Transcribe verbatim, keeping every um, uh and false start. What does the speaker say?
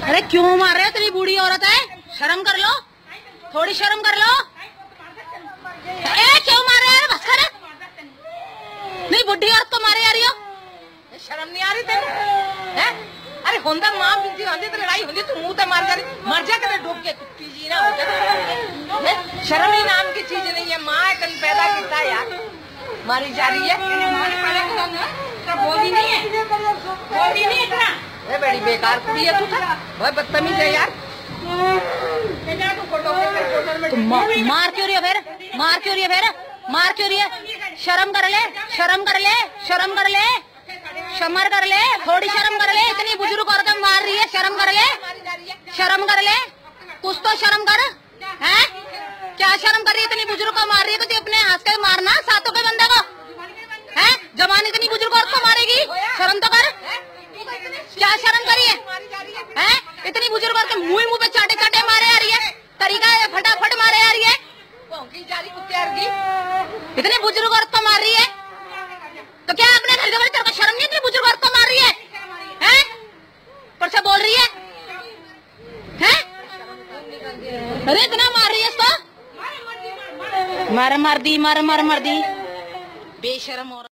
अरे क्यों मार रहे हो? इतनी बूढ़ी औरत है, शर्म कर लो, थोड़ी शर्म कर लो। ए क्यों मार रहे हो? बस कर। नहीं बुढ़ी औरत को मारे आ रही हो, शर्म नहीं आ रही तेरे? हैं? अरे होंदा मां बीती होंदी तो लड़ाई होंदी, तू मुंह ते मार जा रही, मर जा करे डूब के कुत्ती जी ना हो जा। शर्म ही नाम की चीज नहीं है। मां कल पैदा किया यार, मारी जा रही है। बोली नहीं है, बोली नहीं इतना। ए बड़ी बेकार कुड़ी है तू, बहुत बदतमीज है यार। मा, मार क्यों रही है फिर? मार क्यों रही है फिर? मार क्यों रही है? शर्म कर ले, शर्म कर ले, शर्म कर ले, शमर कर ले, थोड़ी शर्म कर ले। इतनी बुजुर्ग औरत मार रही है, शर्म कर ले, शर्म कर ले, कुछ तो शर्म कर। हैं? क्या शर्म कर रही है? इतनी बुजुर्ग को मार रही है तो अपने हाथ से मारना सातों के बंदे को। हैं? जवान इतनी बुजुर्ग औरत को मारेगी, शर्म तो कर। क्या शर्म करी है? हैं? इतनी बुजुर्ग औरत मुंह मुंह पे चाटे चाटे मारे आ रही है, तरीका फटाफट मारे आ रही है। इतनी बुजुर्ग औरत को मार रही है तो क्या अपने घर के बड़े तेरे को शर्म नहीं? इतनी बुजुर्ग औरत को मार रही है, हैं? पर से बोल रही है, हैं? अरे इतना मार रही है इसको, मार मार दी, मार मार मार दी, बेशर्म औरत।